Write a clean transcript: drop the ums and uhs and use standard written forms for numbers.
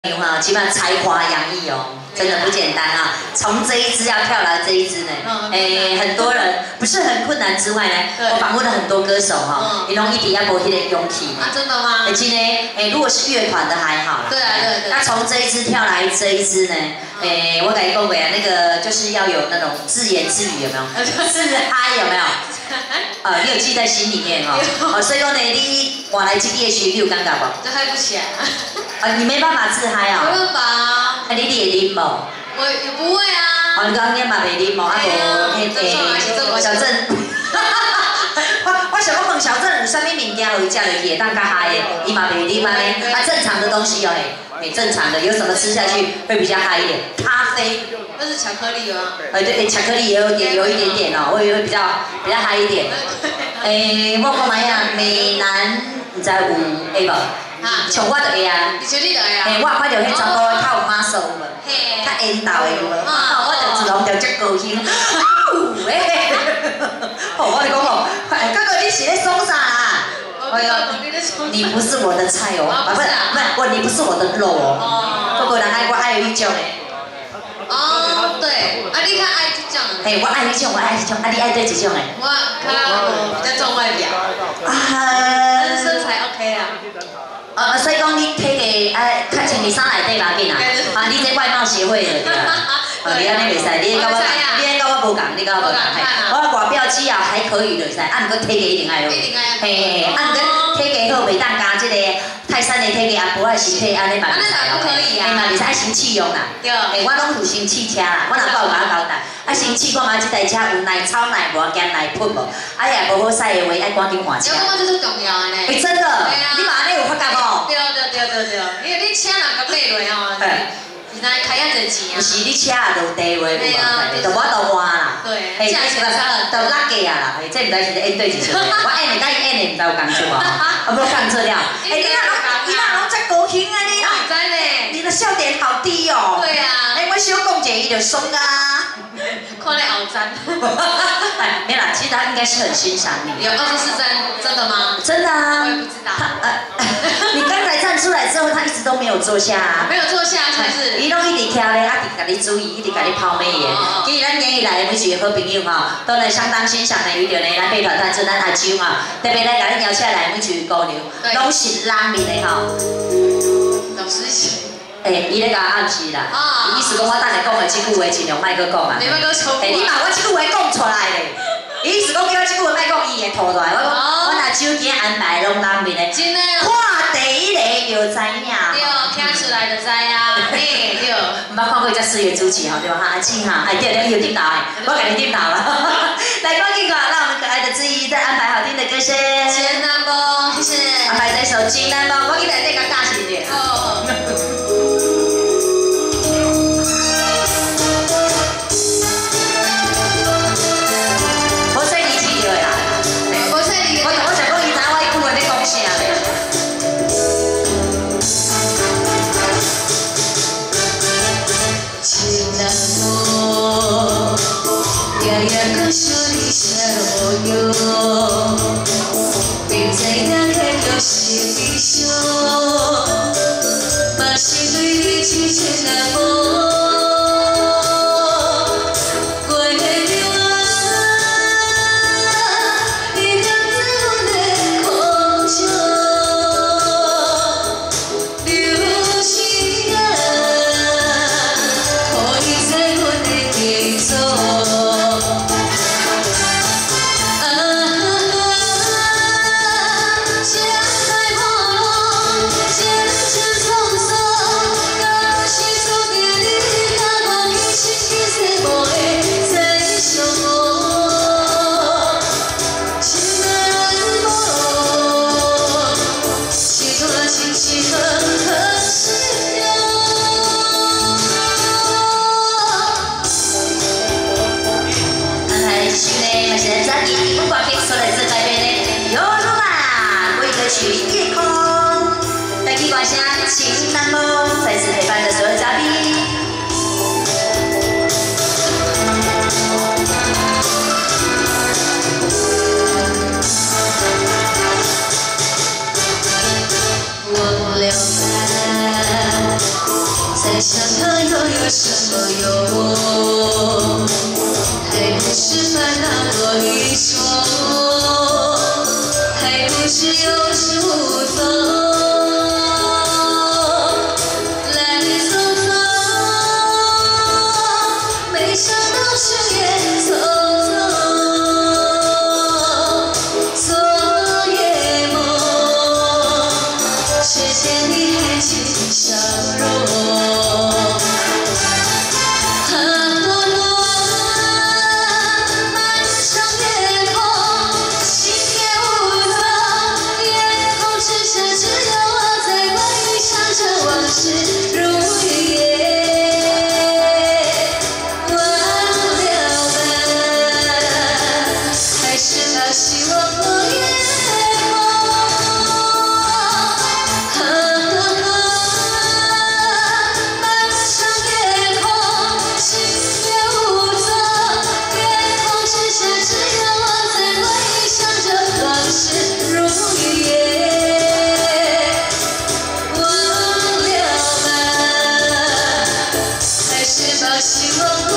哈，基本上才华洋溢哦，真的不简单啊！从这一支要跳来这一支呢，很多人不是很困难之外呢，我访问了很多歌手哈，你拢一点也无迄个勇气啊，真的吗？ 而且呢，如果是乐团的还好啦， 对啊对。 那从这一支跳来这一支呢，我跟你讲过啊，那个就是要有那种自言自语有没有？自嗨有没有？你有记在心里面哦。所以说呢，你换来这个的时候，你有感觉不？ 就嗨不起来。 你没办法自嗨啊？ 没办法啊。 你会啉无？ 我也不会啊。 你讲你嘛袂啉无？无小郑。我想讲问小郑有啥物物件互伊食落去会当较嗨的？伊嘛袂啉安尼。正常的东西哦正常的有什么吃下去会比较嗨一点？咖啡。 那是巧克力吗？ 对，巧克力也有一点点哦，我以为比较嗨一点。我讲嘛呀，美男你知有会无？像我就会啊。 你像你就会啊？ 我看到迄查甫较有 muscle 无？较缘投的有无？我就自动就足高兴。我就讲哦，哥哥你是咧爽啥啦？你不是我的菜哦，不，你不是我的肉哦。哥哥人爱我爱有一种诶。 哦，对，你较爱这种。 我爱这种，你爱对这种诶？ 我比较重外表。身材 OK 啊。 所以讲你体格较穿伫衫内底啦，紧啦。你这外貌协会的对啦。你安尼袂使，你跟我无共，你跟我无共。我外表只要还可以就会使，毋过体格一定爱好。毋过体格好袂当加即个泰山的体格啊，无爱身体安尼嘛。 那哪不可以啊？ 嘛，袂使爱生气用啦。对。我拢有生气车啦，我若够有甲交代。生气看嘛，即台车有耐操耐无减耐喷无，也无好驶的话，爱赶紧换车。 我这是重要的呢。 真的。你嘛安尼有发觉无？ 对，因为你车若甲买落吼，是哪开遐侪钱啊？ 不是你车也有地位无？就我都换啦。 对。价钱差都拉价啦，这毋知是演对一出。我演的甲伊演的毋知有共出无？无共出了。你若拢遮高兴啊你？ 我知呢。 你的笑点好低哦。对啊。我小讲者伊就爽啊。 看你后站。 没啦，其实他应该是很欣赏你。 有24站，真的吗？ 真的啊。 我也不知道。 你刚才站出来之后，他一直都没有坐下啊。 没有坐下，是不是？ 伊拢一直徛咧，一直甲你注意，一直甲你抛媚眼。其实咱演艺来的每一个好朋友吼，都能相当欣赏的有着呢，咱乐团团长咱阿舅吼，特别来甲咱邀请来每一个姑娘，拢是人面的吼。 老师是。 伊咧甲我暗示啦，意思讲我等下讲的这句话尽量莫搁讲啊。 你莫搁重复。 你把我这句话讲出来咧，意思讲叫我这句话莫讲，伊会吐出来。我若手机安排拢人面的。真的。看第一个就知影。 对，听出来就知啊。对。 毋捌看过这四个主持吼，对吧？阿静哈，对，有点倒我给你点倒了。来，赶紧啊，让我们可爱的志毅再安排好听的歌声。 简单不？谢谢。 安排这首《简单不》，我给大家个大声点。情难梦，再次陪伴的所有嘉宾。我留下想它又有什么用？还不是烦恼多一重，还不是有始无终。来走走，没想到是也匆匆，昨夜梦，却见你还轻轻笑容。 希望。